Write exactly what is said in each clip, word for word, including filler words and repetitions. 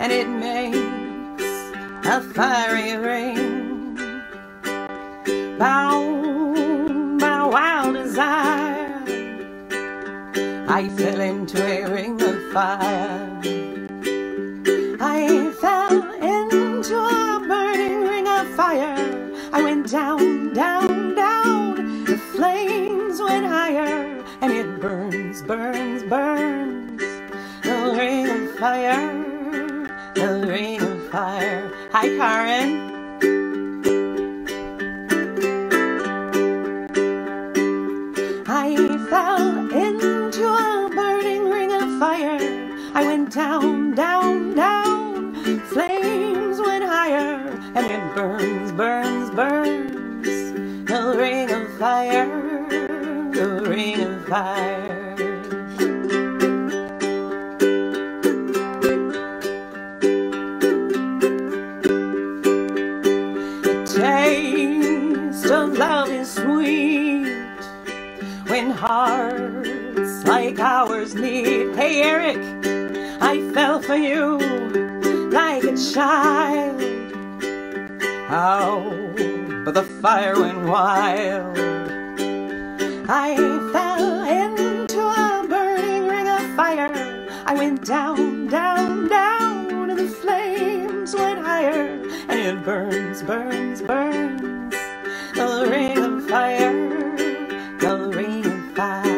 and it makes a fiery ring. Bound by wild desire, I fell into a ring of fire. I fell into a burning ring of fire. I went down, down, down. The flames went higher, and it burns, burns, burns. The ring of fire, the ring of fire. Hi, Karen. I fell into a burning ring of fire. I went down, down, down. Flames went higher, and it burns, burns, burns. The ring of fire, the ring of fire. The taste of love is sweet when hearts like ours meet. Hey, Eric, I fell for you like a child. Oh, but the fire went wild. I fell into a burning ring of fire. I went down, down, down, and the flames went higher, and it burns, burns, burns. The ring of fire, the ring of fire.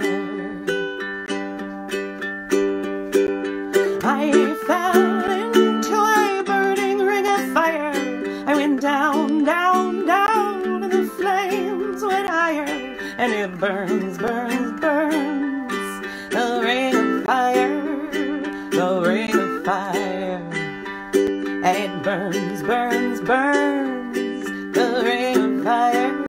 I fell into a burning ring of fire. I went down, down, down, and the flames went higher, and it burns, burns, burns. The ring of fire, the ring of fire. And it burns, burns, burns. The ring of fire.